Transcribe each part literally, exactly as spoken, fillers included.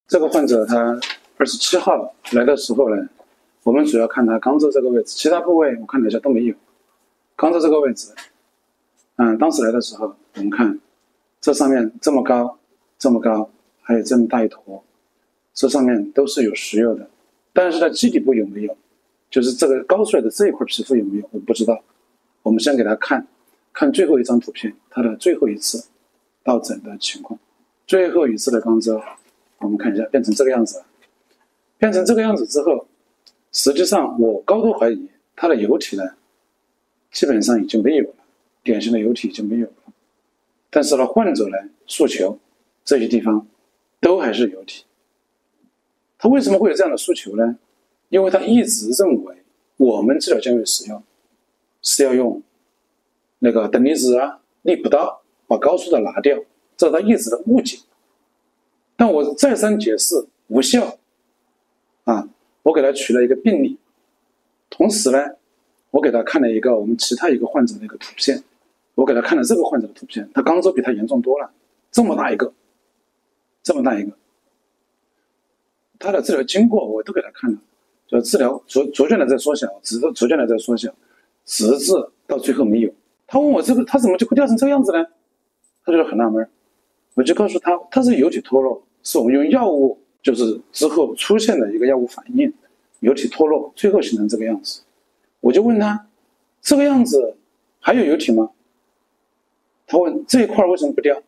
这个患者他二十七号来的时候呢，我们主要看他肛周这个位置，其他部位我看了一下都没有。肛周这个位置，嗯，当时来的时候，我们看这上面这么高，这么高，还有这么大一坨，这上面都是有食疣的，但是它基底部有没有，就是这个高出来的这一块皮肤有没有，我不知道。我们先给他看看最后一张图片，他的最后一次到诊的情况，最后一次的肛周，我们看一下变成这个样子了。变成这个样子之后，实际上我高度怀疑它的疣体呢，基本上已经没有了，典型的疣体已经没有了。但是呢，患者呢诉求这些地方都还是疣体。他为什么会有这样的诉求呢？因为他一直认为我们治疗尖锐食疣是要用那个等离子啊、利普刀把高出的拿掉，这是他一直的误解。但我再三解释无效啊，我给他取了一个病例，同时呢，我给他看了一个我们其他一个患者的一个图片，我给他看了这个患者的图片，他肛周比他严重多了，这么大一个，这么大一个，他的治疗经过我都给他看了，就治疗逐逐渐的在缩小，直到逐渐的在缩小，直至到最后没有。他问我这个他怎么就会掉成这个样子呢？他就很纳闷，我就告诉他，他是疣体脱落，是我们用药物就是之后出现的一个药物反应，疣体脱落，最后形成这个样子。我就问他，这个样子还有疣体吗？他问这一块为什么不掉？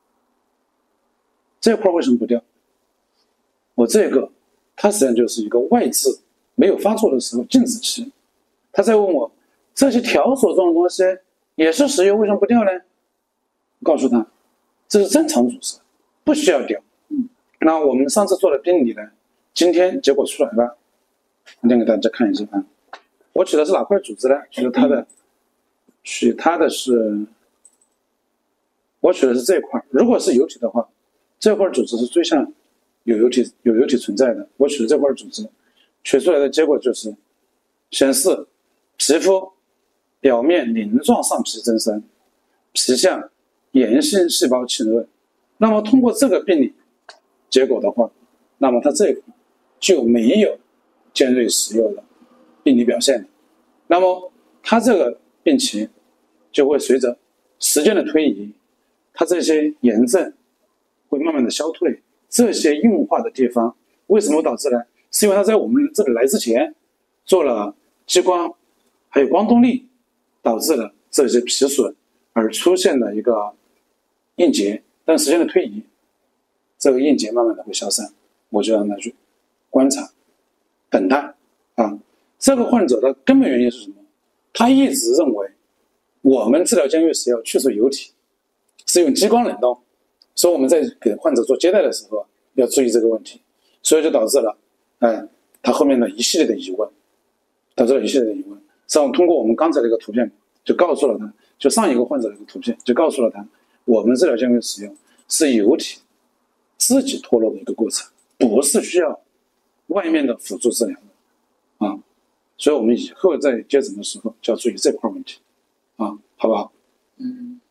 这一块为什么不掉？我这个，它实际上就是一个外痔没有发作的时候静止期。他在问我，这些条索状的东西也是食疣，为什么不掉呢？我告诉他，这是正常组织，不需要掉。嗯，那我们上次做的病理呢，今天结果出来了，我先给大家看一下啊。我取的是哪块组织呢？取的它的，取它的是，我取的是这一块。如果是疣体的话，这块组织是最像有疣体有疣体存在的。我取的这块组织，取出来的结果就是显示皮肤表面鳞状上皮增生，皮下炎性细胞浸润。那么通过这个病理结果的话，那么它这一块就没有尖锐食疣的病理表现了。那么它这个病情就会随着时间的推移，它这些炎症会慢慢的消退。这些硬化的地方为什么导致呢？是因为它在我们这里来之前做了激光还有光动力，导致了这些皮损而出现了一个硬结。但时间的推移，这个硬结慢慢的会消散，我就让他去观察等待啊。这个患者的根本原因是什么？他一直认为我们治疗尖锐食疣去除疣体是用激光冷冻，所以我们在给患者做接待的时候要注意这个问题，所以就导致了哎，他后面的一系列的疑问，导致了一系列的疑问。所以我们通过我们刚才的一个图片就告诉了他，就上一个患者的一个图片就告诉了他，我们治疗尖锐食疣是疣体自己脱落的一个过程，不是需要外面的辅助治疗的啊。所以我们以后在接诊的时候就要注意这块问题啊，好不好？ 嗯。